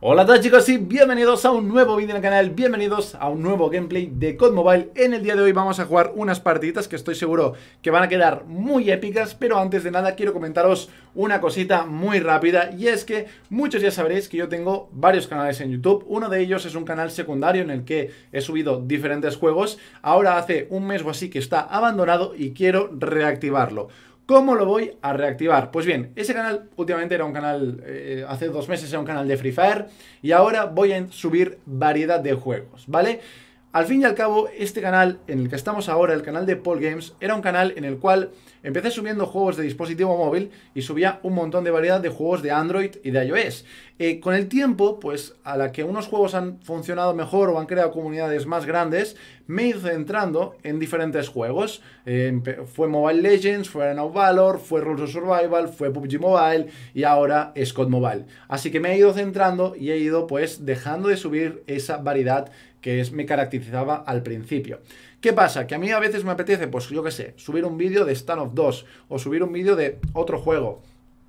Hola a todos chicos y bienvenidos a un nuevo vídeo en el canal, bienvenidos a un nuevo gameplay de COD Mobile. En el día de hoy vamos a jugar unas partiditas que estoy seguro que van a quedar muy épicas, pero antes de nada quiero comentaros una cosita muy rápida, y es que muchos ya sabréis que yo tengo varios canales en YouTube. Uno de ellos es un canal secundario en el que he subido diferentes juegos. Ahora hace un mes o así que está abandonado y quiero reactivarlo. ¿Cómo lo voy a reactivar? Pues bien, ese canal últimamente era un canal, hace 2 meses era un canal de Free Fire, y ahora voy a subir variedad de juegos, ¿vale? Al fin y al cabo, este canal en el que estamos ahora, el canal de Paul Games, era un canal en el cual empecé subiendo juegos de dispositivo móvil y subía un montón de variedad de juegos de Android y de iOS. Con el tiempo, pues a la que unos juegos han funcionado mejor o han creado comunidades más grandes, me he ido centrando en diferentes juegos. Fue Mobile Legends, fue Now Valor, fue Rules of Survival, fue PUBG Mobile y ahora es COD Mobile. Así que me he ido centrando y he ido pues dejando de subir esa variedad que me caracterizaba al principio. ¿Qué pasa? Que a mí a veces me apetece, pues yo qué sé, subir un vídeo de Standoff 2 o subir un vídeo de otro juego,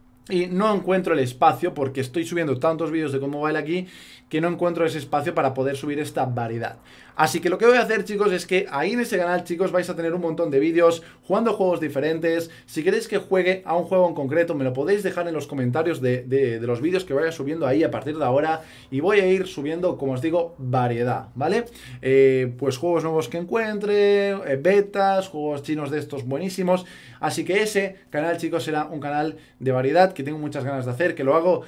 y no encuentro el espacio porque estoy subiendo tantos vídeos de COD Mobile aquí que no encuentro ese espacio para poder subir esta variedad. Así que lo que voy a hacer, chicos, es que ahí en ese canal, chicos, vais a tener un montón de vídeos jugando juegos diferentes. Si queréis que juegue a un juego en concreto, me lo podéis dejar en los comentarios de los vídeos que vaya subiendo ahí a partir de ahora. Y voy a ir subiendo, como os digo, variedad, ¿vale? Pues juegos nuevos que encuentre, betas, juegos chinos de estos buenísimos. Así que ese canal, chicos, será un canal de variedad que tengo muchas ganas de hacer, que lo hago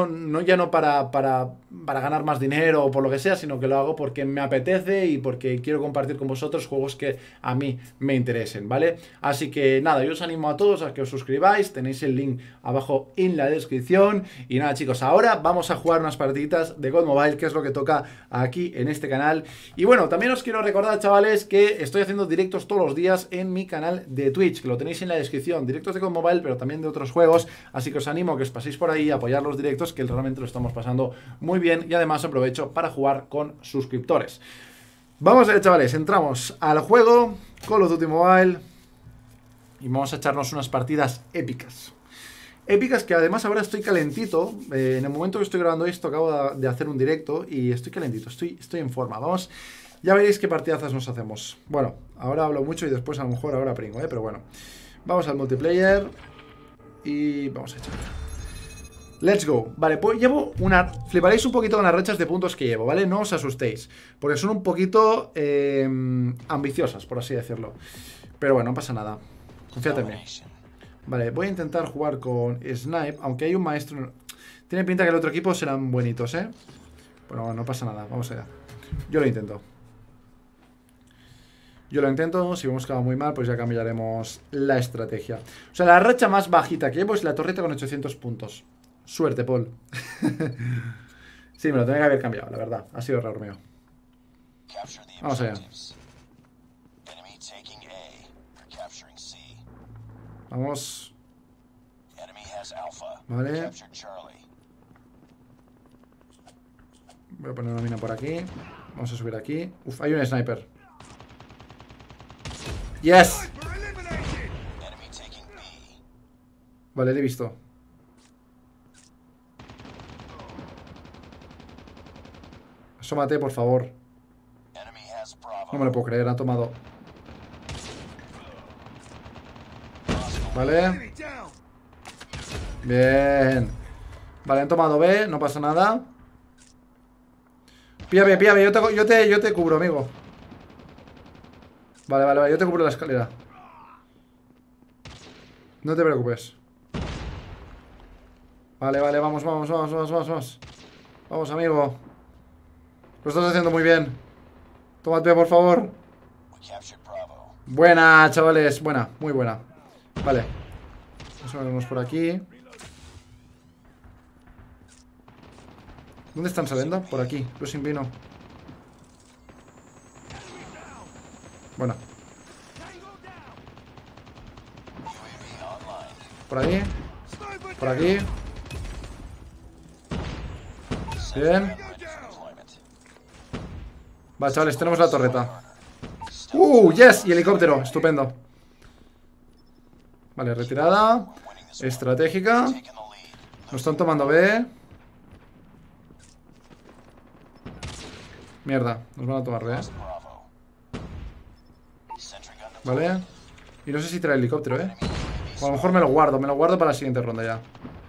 ya no para ganar más dinero o por lo que sea, sino que lo hago porque me apetece y porque quiero compartir con vosotros juegos que a mí me interesen, ¿vale? Así que nada, yo os animo a todos a que os suscribáis, tenéis el link abajo en la descripción. Y nada, chicos, ahora vamos a jugar unas partiditas de COD Mobile, que es lo que toca aquí en este canal. Y bueno, también os quiero recordar, chavales, que estoy haciendo directos todos los días en mi canal de Twitch, que lo tenéis en la descripción, directos de COD Mobile, pero también de otros juegos. Así que os animo a que os paséis por ahí a apoyar los directos, que realmente lo estamos pasando muy bien, y además aprovecho para jugar con suscriptores. Vamos a ver, chavales, entramos al juego Call of Duty Mobile y vamos a echarnos unas partidas épicas. Épicas, que además ahora estoy calentito. En el momento que estoy grabando esto acabo de hacer un directo y estoy calentito, estoy en forma. Vamos, ya veréis qué partidazas nos hacemos. Bueno, ahora hablo mucho y después a lo mejor ahora pringo, pero bueno. Vamos al multiplayer y vamos a echar. Let's go. Vale, pues llevo una... Fliparéis un poquito con las rachas de puntos que llevo, ¿vale? No os asustéis, porque son un poquito ambiciosas, por así decirlo. Pero bueno, no pasa nada. Confíate en mí. Vale, voy a intentar jugar con Snipe, aunque hay un maestro... Tiene pinta que el otro equipo serán buenitos, ¿eh? Bueno, no pasa nada, vamos allá. Yo lo intento. Si vemos que va muy mal, pues ya cambiaremos la estrategia. O sea, la racha más bajita que llevo es la torreta con 800 puntos. Suerte, Paul. Sí, me lo tenía que haber cambiado, la verdad. Ha sido error mío. Vamos allá. Vamos. Vale. Voy a poner una mina por aquí. Vamos a subir aquí. Uf, hay un sniper. ¡Yes! Vale, le he visto. Asómate, por favor. No me lo puedo creer, ha tomado. Vale. Bien. Vale, han tomado B, no pasa nada. Píame, píame, yo te cubro, amigo. Vale, yo te cubro la escalera. No te preocupes. Vale, vamos. Vamos, amigo. Lo estás haciendo muy bien. Tómate, por favor. Buena, chavales. Buena, muy buena. Vale. Vamos a vernos por aquí. ¿Dónde están saliendo? Por aquí. Los sin vino. Bueno. Por aquí. Por aquí. Bien. Vale, chavales, tenemos la torreta. Yes, y helicóptero, estupendo. Vale, retirada estratégica. Nos están tomando B. Mierda, nos van a tomar, ¿eh? Vale. Y no sé si trae helicóptero, ¿eh? O a lo mejor me lo guardo para la siguiente ronda ya.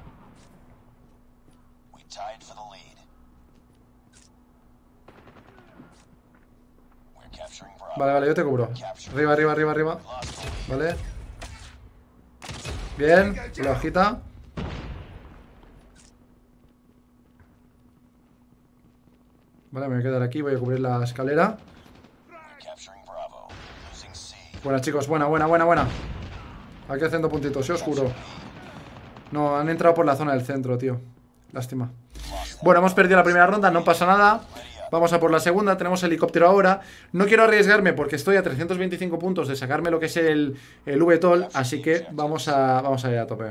Vale, vale, yo te cubro. Arriba, arriba, arriba, arriba. Vale. Bien, la hojita. Vale, me voy a quedar aquí, voy a cubrir la escalera. Buena, chicos, buena, buena, buena, buena. Aquí haciendo puntitos, sí os juro. No, han entrado por la zona del centro, tío. Lástima. Bueno, hemos perdido la primera ronda, no pasa nada. Vamos a por la segunda, tenemos helicóptero ahora. No quiero arriesgarme porque estoy a 325 puntos de sacarme lo que es el VTOL. Así que vamos a ir a tope.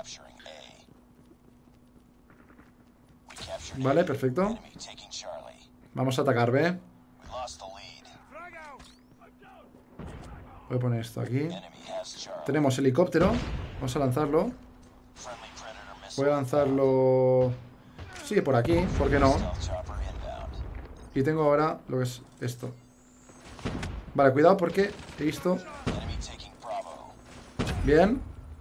Vale, perfecto. Vamos a atacar, ¿ve? Voy a poner esto aquí. Tenemos helicóptero. Vamos a lanzarlo. Voy a lanzarlo... Sí, por aquí, ¿por qué no? Y tengo ahora lo que es esto. Vale, cuidado porque he visto... Bien.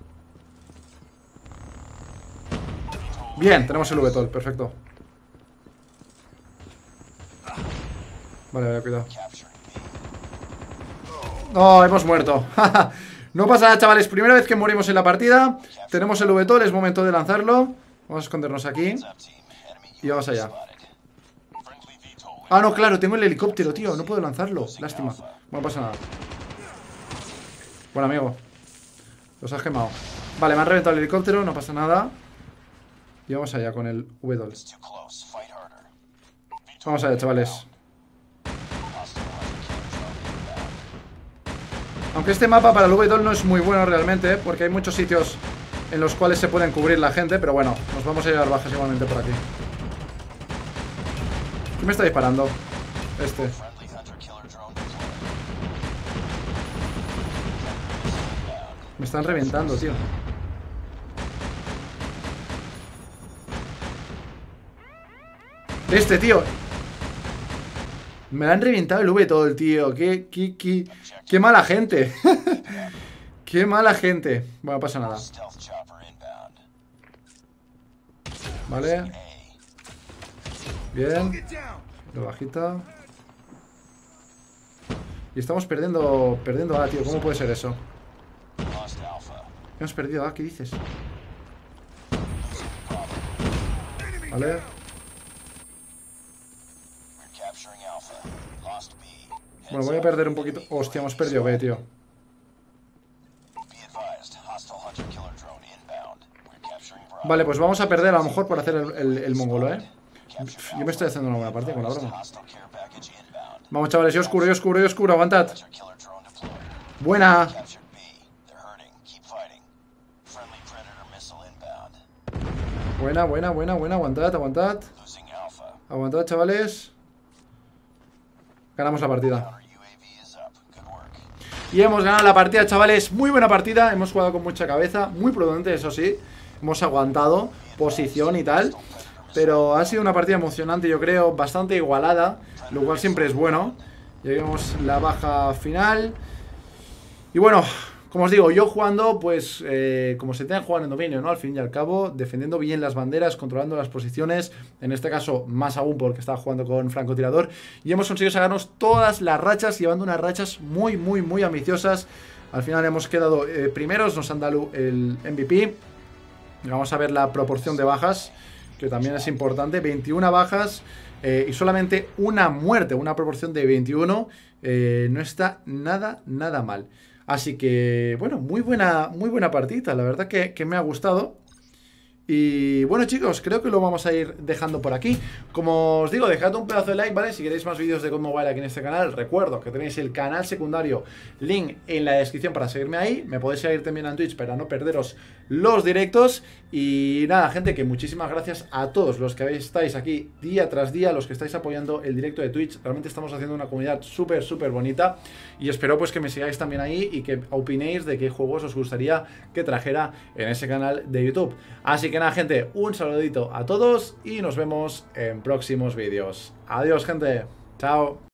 Bien, tenemos el VTOL, perfecto. Vale, vale, cuidado. No, hemos muerto. No pasa nada, chavales, primera vez que morimos en la partida. Tenemos el VTOL, es momento de lanzarlo. Vamos a escondernos aquí. Y vamos allá. Ah, no, claro, tengo el helicóptero, tío. No puedo lanzarlo, lástima. Bueno, no pasa nada. Bueno, amigo, los has quemado. Vale, me han reventado el helicóptero, no pasa nada. Y vamos allá con el VTOL. Vamos allá, chavales. Aunque este mapa para el VTOL no es muy bueno realmente, porque hay muchos sitios en los cuales se pueden cubrir la gente. Pero bueno, nos vamos a llevar bajas igualmente por aquí. ¿Quién me está disparando? Este. Me están reventando, tío. Este, tío. Me han reventado el VTOL, tío. Qué mala gente. Qué mala gente. Bueno, no pasa nada. Vale. Bien. Lo bajita. Y estamos perdiendo A, tío. ¿Cómo puede ser eso? Hemos perdido A, ¿qué dices? Vale. Bueno, voy a perder un poquito. Hostia, hemos perdido B, tío. Vale, pues vamos a perder a lo mejor por hacer el mongolo, ¿eh? Yo me estoy haciendo una buena partida con la broma. Vamos, chavales, yo oscuro, aguantad. Buena. Buena, aguantad. Aguantad, chavales. Ganamos la partida. Y hemos ganado la partida, chavales. Muy buena partida, hemos jugado con mucha cabeza. Muy prudente, eso sí. Hemos aguantado posición y tal. Pero ha sido una partida emocionante, yo creo. Bastante igualada, lo cual siempre es bueno. Lleguemos la baja final. Y bueno, como os digo, yo jugando, pues, como se tenga que jugar en dominio, ¿no? Al fin y al cabo, defendiendo bien las banderas, controlando las posiciones. En este caso, más aún porque estaba jugando con francotirador. Y hemos conseguido sacarnos todas las rachas, llevando unas rachas muy, muy, muy ambiciosas. Al final hemos quedado primeros, nos han dado el MVP. Vamos a ver la proporción de bajas, que también es importante. 21 bajas y solamente una muerte, una proporción de 21. No está nada mal. Así que, bueno, muy buena partida. La verdad que me ha gustado. Y bueno, chicos, creo que lo vamos a ir dejando por aquí. Como os digo, dejad un pedazo de like, ¿vale? Si queréis más vídeos de COD Mobile aquí en este canal. Recuerdo que tenéis el canal secundario, link en la descripción para seguirme ahí. Me podéis seguir también en Twitch para no perderos los directos. Y nada, gente, que muchísimas gracias a todos los que estáis aquí día tras día, los que estáis apoyando el directo de Twitch. Realmente estamos haciendo una comunidad súper bonita. Y espero pues que me sigáis también ahí y que opinéis de qué juegos os gustaría que trajera en ese canal de YouTube. Así que nada, gente, un saludito a todos y nos vemos en próximos vídeos. Adiós, gente. Chao.